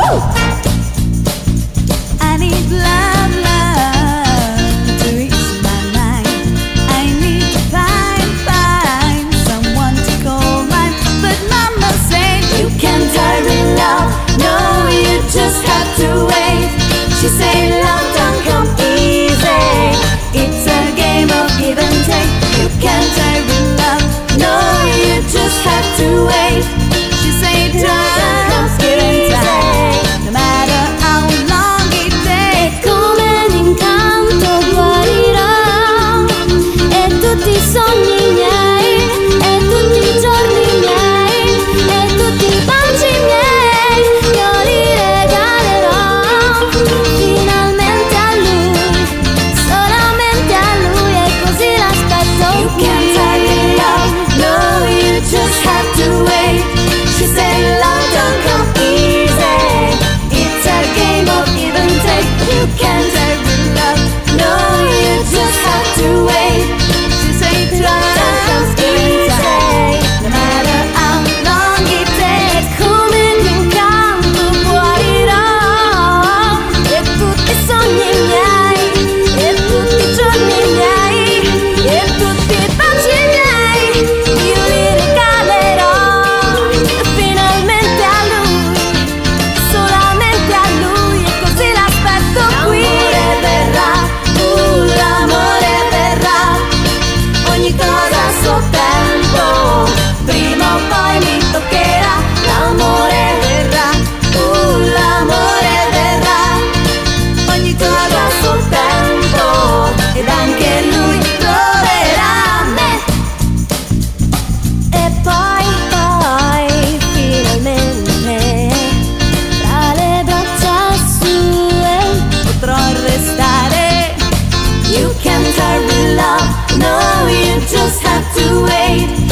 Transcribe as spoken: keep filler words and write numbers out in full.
I need love, love to ease my mind. I need to find, find someone to call mine. But mama said you can't hurry love, no, you just have to wait. She said love don't come easy, it's a game of give and take. You can't hurry love, no, you just have to wait. She said time comes give and take, no matter how long it takes. Come un incanto guarirà, e tutti i sogni miei, e tutti i giorni miei, e tutti i baci miei, io li regalerò finalmente a lui, solamente a lui, e così l'aspetto You qui. can't hurry love, no, you just have to wait. She said love don't come easy, it's a game of give and take. You can't hurry love, no, you just have to wait. She said love don't come easy, no matter how long it takes. Come un incanto guarirò, e tutti i sogni miei, e tutti i giorni miei, e tutti i baci miei, io li regalerò finalmente a lui, solamente a lui, e così l'aspetto qui. L'amore verrà, uh, l'amore verrà, ogni cosa a suo tempo, prima o poi mi toccherà. L'amore verrà, uh, l'amore verrà, ogni cosa a suo tempo, ed anche lui troverà me. E poi, poi, finalmente, tra le braccia sue Potrò restare. You can't hurry love, no, you just have to wait.